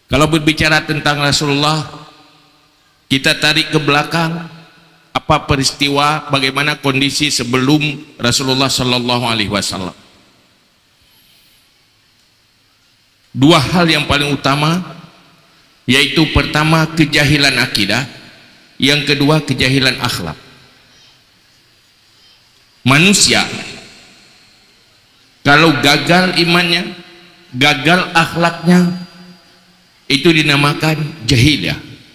Kalau berbicara tentang Rasulullah, kita tarik ke belakang, apa peristiwa, bagaimana kondisi sebelum Rasulullah Shallallahu Alaihi Wasallam. Dua hal yang paling utama, yaitu pertama kejahilan akidah, yang kedua kejahilan akhlak. Manusia kalau gagal imannya, gagal akhlaknya, itu dinamakan jahiliyah.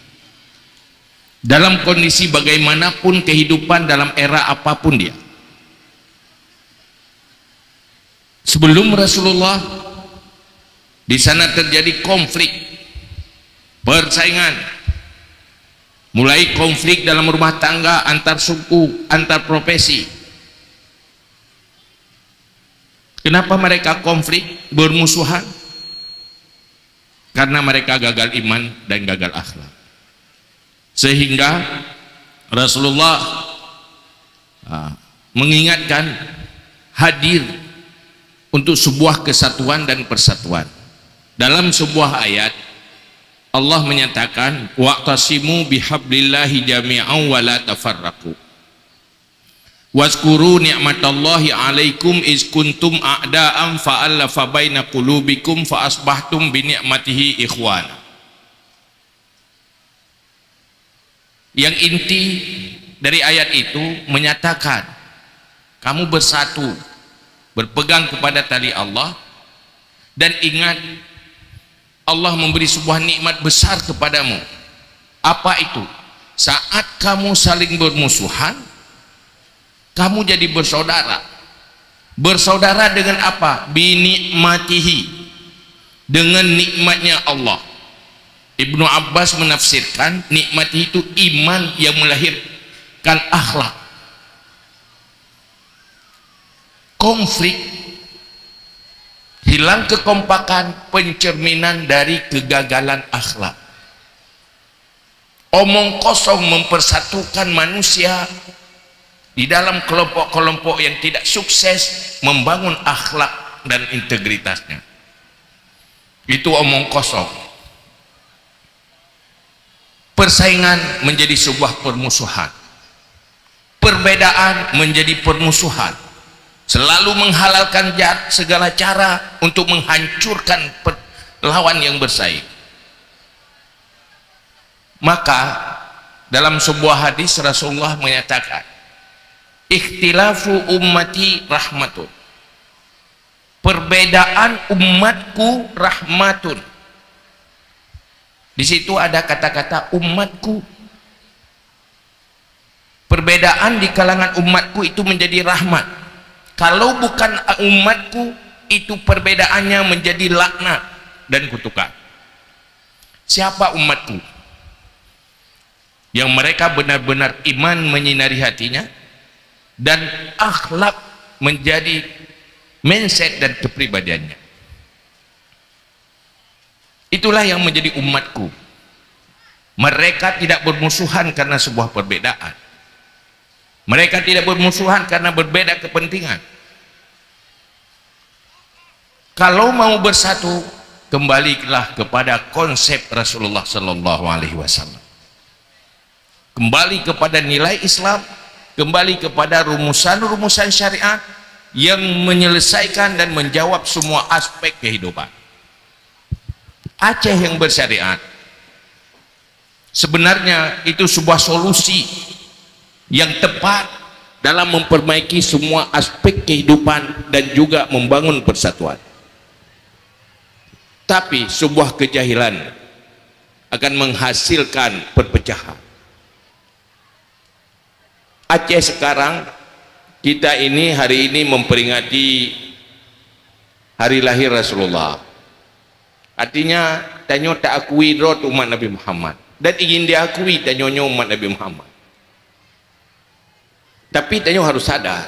Dalam kondisi bagaimanapun kehidupan, dalam era apapun dia. Sebelum Rasulullah, di sana terjadi konflik, persaingan, mulai konflik dalam rumah tangga, antar suku, antar profesi. Kenapa mereka konflik, bermusuhan? Karena mereka gagal iman dan gagal akhlak. Sehingga Rasulullah mengingatkan, hadir untuk sebuah kesatuan dan persatuan. Dalam sebuah ayat Allah menyatakan, wa'tasimu bihablillahi jami'an wa la tafarraqu wazkuru ni'matallahi alaikum iz kuntum a'da'an fa'allafa baina qulubikum fa asbahtum bi ni'matihi ikhwana. Yang inti dari ayat itu menyatakan, kamu bersatu, berpegang kepada tali Allah, dan ingat Allah memberi sebuah nikmat besar kepadamu. Apa itu? Saat kamu saling bermusuhan, kamu jadi bersaudara. Bersaudara dengan apa? Binikmatihi, dengan nikmatnya Allah. Ibnu Abbas menafsirkan nikmat itu iman yang melahirkan akhlak. Konflik, hilang kekompakan, pencerminan dari kegagalan akhlak. Omong kosong mempersatukan manusia di dalam kelompok-kelompok yang tidak sukses membangun akhlak dan integritasnya. Itu omong kosong. Persaingan menjadi sebuah permusuhan, perbedaan menjadi permusuhan, selalu menghalalkan segala cara untuk menghancurkan lawan yang bersaing. Maka dalam sebuah hadis Rasulullah menyatakan, ikhtilafu ummati rahmatun, perbedaan umatku rahmatun. Di situ ada kata-kata umatku. Perbedaan di kalangan umatku itu menjadi rahmat. Kalau bukan umatku, itu perbedaannya menjadi laknat dan kutukan. Siapa umatku? Yang mereka benar-benar iman menyinari hatinya dan akhlak menjadi mindset dan kepribadiannya. Itulah yang menjadi umatku. Mereka tidak bermusuhan karena sebuah perbedaan. Mereka tidak bermusuhan karena berbeda kepentingan. Kalau mau bersatu, kembalilah kepada konsep Rasulullah Sallallahu Alaihi Wasallam. Kembali kepada nilai Islam, kembali kepada rumusan-rumusan syariat yang menyelesaikan dan menjawab semua aspek kehidupan. Aceh yang bersyariat sebenarnya itu sebuah solusi yang tepat dalam memperbaiki semua aspek kehidupan dan juga membangun persatuan. Tapi sebuah kejahilan akan menghasilkan perpecahan. Aceh sekarang, kita ini hari ini memperingati hari lahir Rasulullah. Artinya tanyo tak akui rot umat Nabi Muhammad dan ingin diakui tanyo umat Nabi Muhammad. Tapi tanyo harus sadar,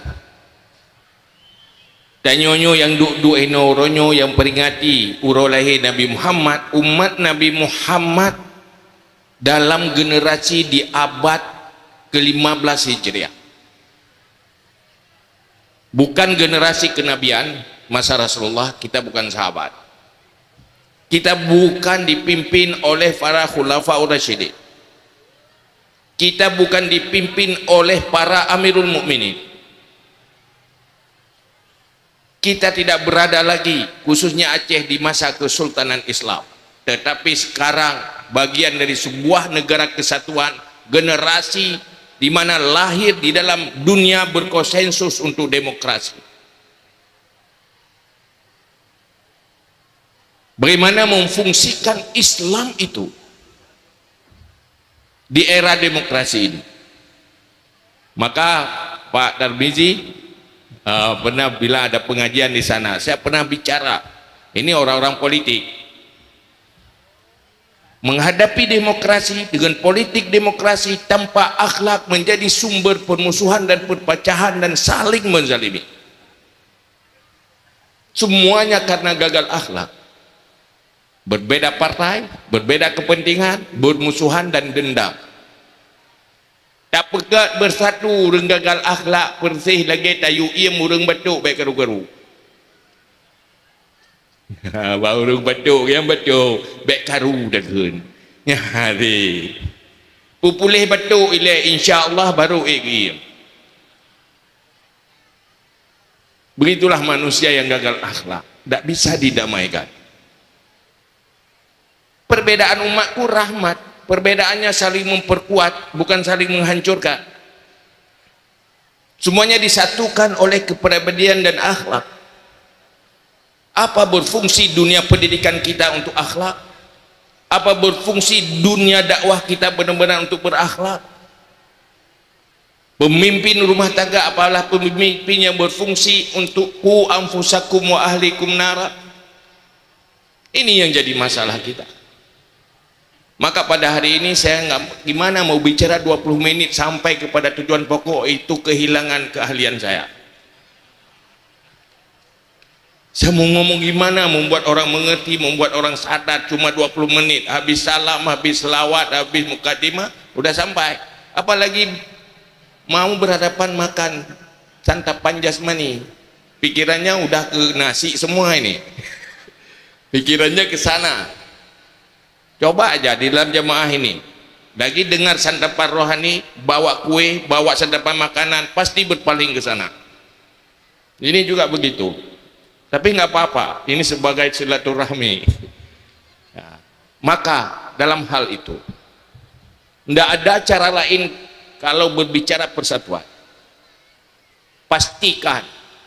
tanyo yang duk enoronyo yang peringati uro lahir Nabi Muhammad, umat Nabi Muhammad dalam generasi di abad ke-15 Hijriah. Bukan generasi kenabian masa Rasulullah, kita bukan sahabat. Kita bukan dipimpin oleh para khulafaur rasyidin. Kita bukan dipimpin oleh para amirul mukminin. Kita tidak berada lagi, khususnya Aceh, di masa kesultanan Islam. Tetapi sekarang bagian dari sebuah negara kesatuan, generasi di mana lahir di dalam dunia berkonsensus untuk demokrasi. Bagaimana memfungsikan Islam itu di era demokrasi ini? Maka Pak Tarmizi pernah bila ada pengajian di sana, saya pernah bicara, ini orang-orang politik menghadapi demokrasi dengan politik demokrasi tanpa akhlak menjadi sumber permusuhan dan perpecahan dan saling menzalimi. Semuanya karena gagal akhlak. Berbeda partai, berbeda kepentingan, bermusuhan dan dendam. Tak pegat bersatu urang gagal akhlak bersih lagi tayu iem urang batuk baik garu-garu. Bau urang batuk yang batuk baik karu dah keun. Ya hari. Pupulih batuk ile insya-Allah baru iem. Begitulah manusia yang gagal akhlak, tak bisa didamaikan. Perbedaan umatku rahmat, perbedaannya saling memperkuat, bukan saling menghancurkan. Semuanya disatukan oleh kepribadian dan akhlak. Apa berfungsi dunia pendidikan kita untuk akhlak? Apa berfungsi dunia dakwah kita benar-benar untuk berakhlak? Pemimpin rumah tangga apalah pemimpin yang berfungsi untuk ku anfusakum wa ahlikum nara. Ini yang jadi masalah kita. Maka pada hari ini saya gimana mau bicara 20 menit sampai kepada tujuan pokok, itu kehilangan keahlian saya. Saya mau ngomong gimana membuat orang mengerti, membuat orang sadar, cuma 20 menit habis salam, habis selawat, habis mukadimah udah sampai. Apalagi mau berhadapan makan santapan jasmani, pikirannya udah ke nasi semua ini. Pikirannya ke sana. Coba aja di dalam jemaah ini, lagi dengar santapan rohani, bawa kue, bawa santapan makanan, pasti berpaling ke sana. Ini juga begitu. Tapi nggak apa-apa, ini sebagai silaturahmi. Ya. Maka dalam hal itu, tidak ada cara lain kalau berbicara persatuan. Pastikan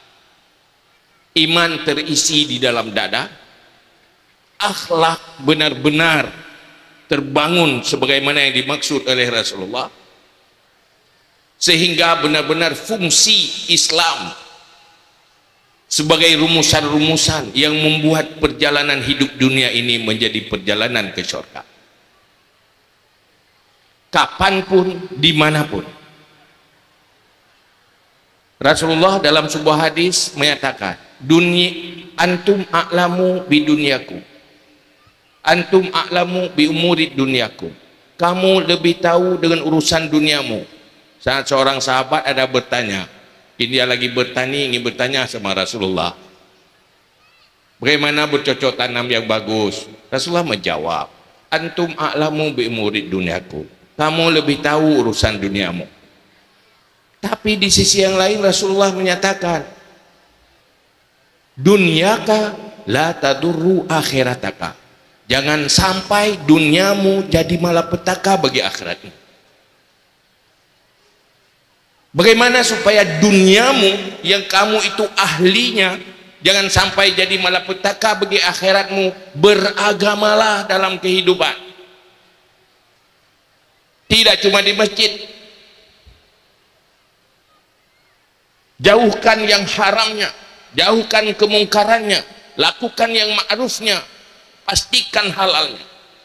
iman terisi di dalam dada, akhlak benar-benar terbangun sebagaimana yang dimaksud oleh Rasulullah, sehingga benar-benar fungsi Islam sebagai rumusan-rumusan yang membuat perjalanan hidup dunia ini menjadi perjalanan ke surga. Kapanpun, dimanapun. Rasulullah dalam sebuah hadis menyatakan, dunia antum a'lamu bidunyaku, antum a'lamu bi umuri dunyakum. Kamu lebih tahu dengan urusan duniamu. Saat seorang sahabat ada bertanya, dia lagi bertani, ingin bertanya sama Rasulullah, bagaimana bercocok tanam yang bagus? Rasulullah menjawab, antum a'lamu bi umuri dunyakum. Kamu lebih tahu urusan duniamu. Tapi di sisi yang lain Rasulullah menyatakan, dunyaka la tadurru akhirataka. Jangan sampai duniamu jadi malapetaka bagi akhiratmu. Bagaimana supaya duniamu yang kamu itu ahlinya jangan sampai jadi malapetaka bagi akhiratmu? Beragamalah dalam kehidupan. Tidak cuma di masjid. Jauhkan yang haramnya, jauhkan kemungkarannya, lakukan yang ma'rufnya, pastikan halalnya.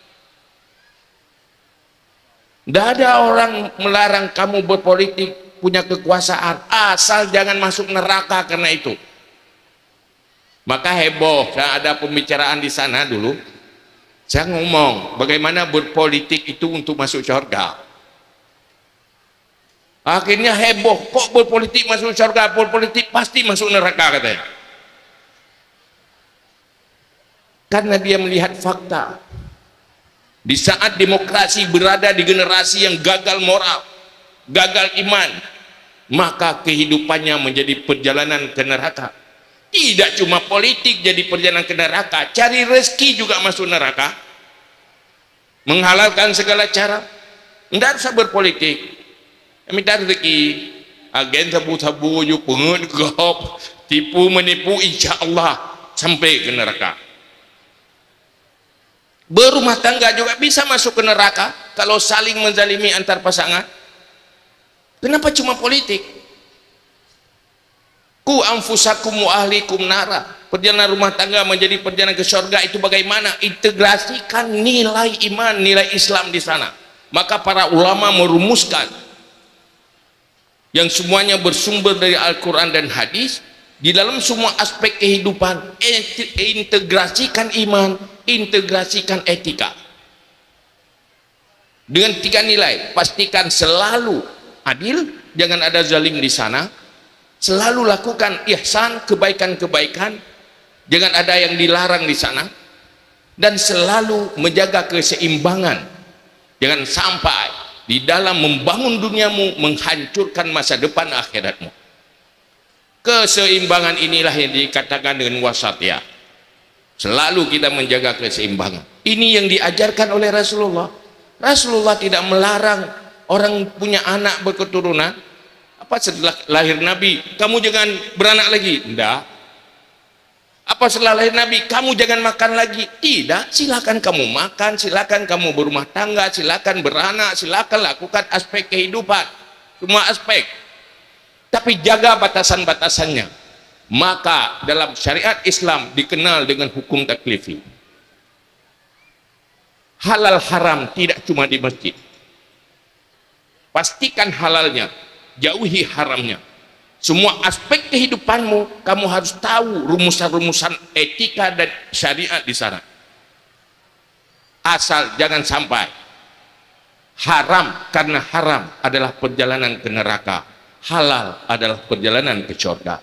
Tidak ada orang melarang kamu berpolitik, punya kekuasaan, asal jangan masuk neraka karena itu. Maka heboh, saya ada pembicaraan di sana dulu, saya ngomong bagaimana berpolitik itu untuk masuk surga. Akhirnya heboh, kok berpolitik masuk surga, berpolitik pasti masuk neraka katanya. Karena dia melihat fakta. Di saat demokrasi berada di generasi yang gagal moral, gagal iman, maka kehidupannya menjadi perjalanan ke neraka. Tidak cuma politik jadi perjalanan ke neraka, cari rezeki juga masuk neraka. Menghalalkan segala cara. Tidak usah berpolitik, minta rezeki. Agen sabu-sabu, pengen gop, tipu menipu, insya Allah sampai ke neraka. Berumah tangga juga bisa masuk ke neraka kalau saling menzalimi antar pasangan. Kenapa cuma politik? Ku anfusakum wa ahlikum nara. Perjalanan rumah tangga menjadi perjalanan ke surga itu bagaimana? Integrasikan nilai iman, nilai Islam di sana. Maka para ulama merumuskan yang semuanya bersumber dari Al-Quran dan hadis. Di dalam semua aspek kehidupan, integrasikan iman, integrasikan etika. Dengan 3 nilai, pastikan selalu adil, jangan ada zalim di sana. Selalu lakukan ihsan, kebaikan-kebaikan, jangan ada yang dilarang di sana. Dan selalu menjaga keseimbangan. Jangan sampai di dalam membangun duniamu menghancurkan masa depan akhiratmu. Keseimbangan inilah yang dikatakan dengan wasatiyah. Selalu kita menjaga keseimbangan. Ini yang diajarkan oleh Rasulullah. Rasulullah tidak melarang orang punya anak berketurunan. Apa setelah lahir Nabi kamu jangan beranak lagi? Tidak. Apa setelah lahir Nabi kamu jangan makan lagi? Tidak. Silakan kamu makan, silakan kamu berumah tangga, silakan beranak, silakan lakukan aspek kehidupan, semua aspek. Tapi jaga batasan-batasannya. Maka dalam syariat Islam dikenal dengan hukum taklifi. Halal haram tidak cuma di masjid. Pastikan halalnya, jauhi haramnya. Semua aspek kehidupanmu kamu harus tahu rumusan-rumusan etika dan syariat di sana. Asal jangan sampai haram, karena haram adalah perjalanan ke neraka, halal adalah perjalanan ke surga.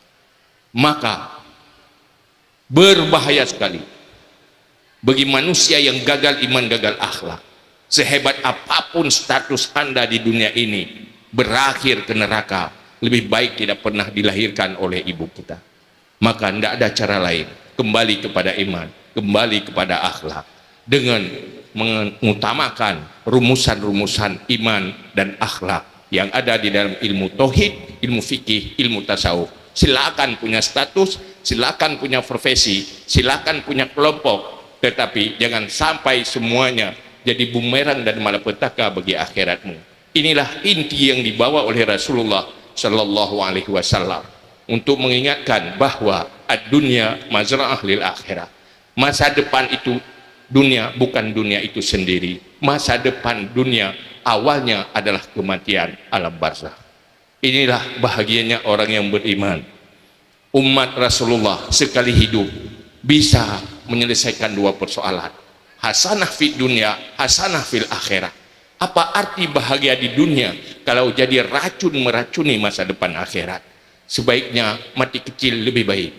Maka berbahaya sekali bagi manusia yang gagal iman, gagal akhlak. Sehebat apapun status Anda di dunia ini, berakhir ke neraka. Lebih baik tidak pernah dilahirkan oleh ibu kita. Maka tidak ada cara lain, kembali kepada iman, kembali kepada akhlak, dengan mengutamakan rumusan-rumusan iman dan akhlak yang ada di dalam ilmu tauhid, ilmu fikih, ilmu tasawuf. Silakan punya status, silakan punya profesi, silakan punya kelompok, tetapi jangan sampai semuanya jadi bumerang dan malapetaka bagi akhiratmu. Inilah inti yang dibawa oleh Rasulullah Shallallahu Alaihi Wasallam untuk mengingatkan bahwa ad-dunya mazra'ah lil akhirah. Masa depan itu dunia, bukan dunia itu sendiri. Masa depan dunia awalnya adalah kematian, alam barzakh. Inilah bahagianya orang yang beriman. Umat Rasulullah sekali hidup bisa menyelesaikan 2 persoalan. Hasanah fid dunya, hasanah fil akhirah. Apa arti bahagia di dunia kalau jadi racun meracuni masa depan akhirat? Sebaiknya mati kecil lebih baik.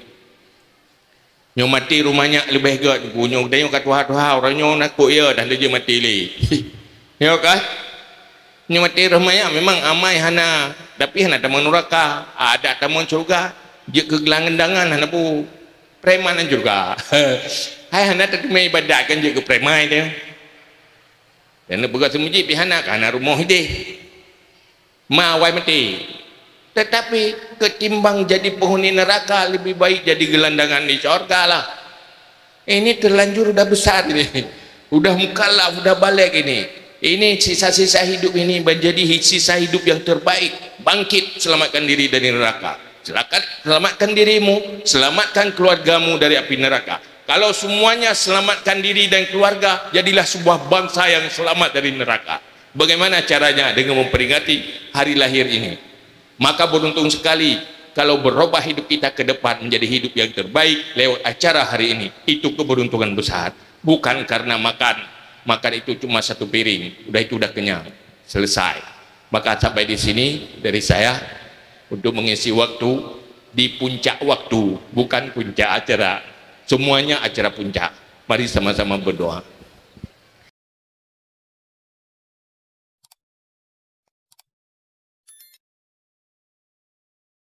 Nyo mati rumahnya lebih baik. Punyo dia kat Tuhan orangnya nak ya dah dia mati li. Ya kan? Nyo mati rumahnya memang amai hana, tapi hana tamu neraka, ada tamu surga. Dia kegelangan hana pu preman juga. Hai hana terima ibadat kan dia ke preman dia. Dan berkat semuji pihana karena rumah dia mawai mati. Tetapi ketimbang jadi penghuni neraka, lebih baik jadi gelandangan di surga lah. Ini terlanjur udah besar ini, udah mukallaf, udah balik ini. Ini sisa-sisa hidup ini menjadi sisa hidup yang terbaik. Bangkit, selamatkan diri dari neraka. Silakan selamatkan dirimu, selamatkan keluargamu dari api neraka. Kalau semuanya selamatkan diri dan keluarga, jadilah sebuah bangsa yang selamat dari neraka. Bagaimana caranya? Dengan memperingati hari lahir ini. Maka beruntung sekali kalau berubah hidup kita ke depan menjadi hidup yang terbaik lewat acara hari ini. Itu keberuntungan besar. Bukan karena makan itu cuma 1 piring, udah itu udah kenyang, selesai. Maka sampai di sini dari saya untuk mengisi waktu di puncak waktu, bukan puncak acara. semuanya acara puncak. Mari sama-sama berdoa.